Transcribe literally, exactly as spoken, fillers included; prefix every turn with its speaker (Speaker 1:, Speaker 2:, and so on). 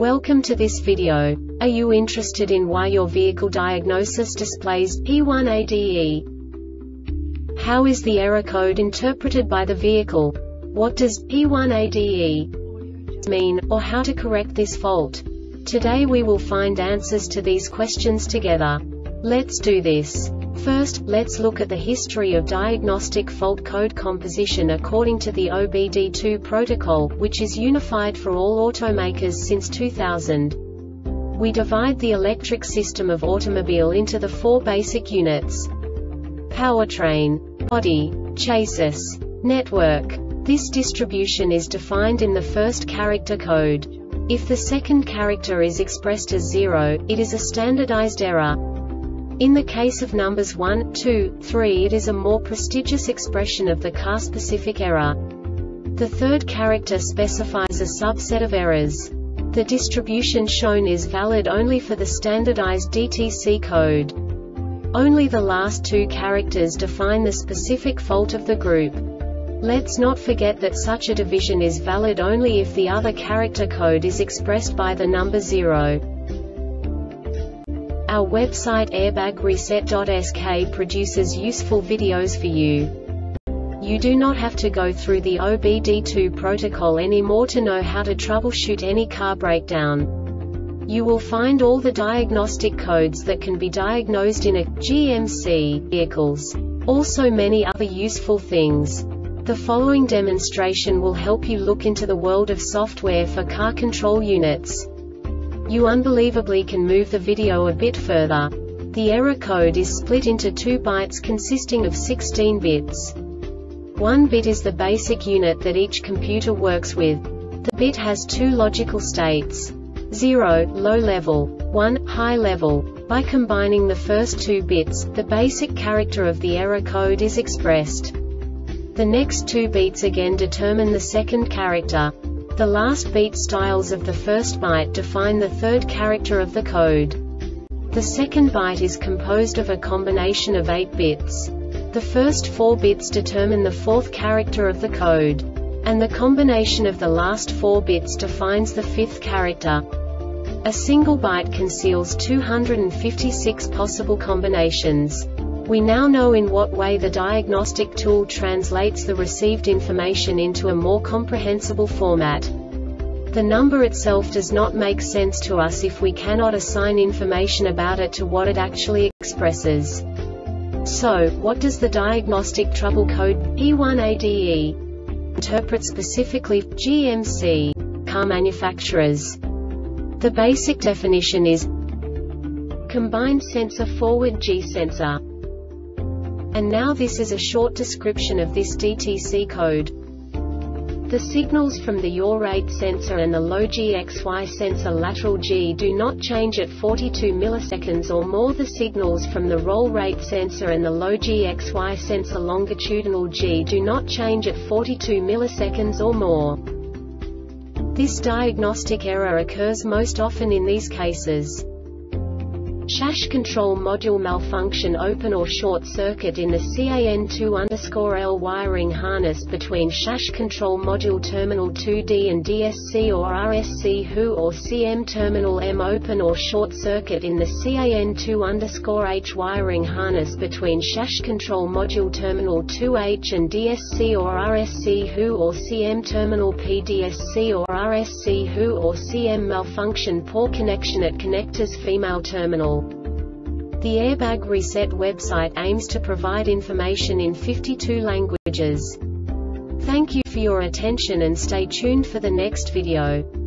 Speaker 1: Welcome to this video. Are you interested in why your vehicle diagnosis displays P one A D E? How is the error code interpreted by the vehicle? What does P one A D E mean, or how to correct this fault? Today we will find answers to these questions together. Let's do this. First, let's look at the history of diagnostic fault code composition according to the O B D two protocol, which is unified for all automakers since two thousand. We divide the electric system of automobile into the four basic units: powertrain, body, chassis, network. This distribution is defined in the first character code. If the second character is expressed as zero, it is a standardized error. In the case of numbers one, two, three, it is a more prestigious expression of the car-specific error. The third character specifies a subset of errors. The distribution shown is valid only for the standardized D T C code. Only the last two characters define the specific fault of the group. Let's not forget that such a division is valid only if the other character code is expressed by the number zero. Our website airbag reset dot S K produces useful videos for you. You do not have to go through the O B D two protocol anymore to know how to troubleshoot any car breakdown. You will find all the diagnostic codes that can be diagnosed in a G M C vehicles. Also many other useful things. The following demonstration will help you look into the world of software for car control units. You unbelievably can move the video a bit further. The error code is split into two bytes consisting of sixteen bits. One bit is the basic unit that each computer works with. The bit has two logical states: zero, low level, one, high level. By combining the first two bits, the basic character of the error code is expressed. The next two bits again determine the second character. The last beat styles of the first byte define the third character of the code. The second byte is composed of a combination of eight bits. The first four bits determine the fourth character of the code. And the combination of the last four bits defines the fifth character. A single byte conceals two hundred fifty-six possible combinations. We now know in what way the diagnostic tool translates the received information into a more comprehensible format. The number itself does not make sense to us if we cannot assign information about it to what it actually expresses. So, what does the diagnostic trouble code P one A D E interpret specifically for G M C car manufacturers? The basic definition is combined sensor forward G sensor. And now this is a short description of this D T C code. The signals from the yaw rate sensor and the low G X Y sensor lateral G do not change at forty-two milliseconds or more. The signals from the roll rate sensor and the low G X Y sensor longitudinal G do not change at forty-two milliseconds or more. This diagnostic error occurs most often in these cases: Chash control module malfunction, open or short circuit in the C A N two L wiring harness between Chash control module terminal two D and D S C or R S C W H or C M terminal M, open or short circuit in the C A N two H wiring harness between Chash control module terminal two H and D S C or R S C W H or C M terminal P D S C or R S C W H or C M malfunction, poor connection at connectors female terminal. The Airbag Reset website aims to provide information in fifty-two languages. Thank you for your attention and stay tuned for the next video.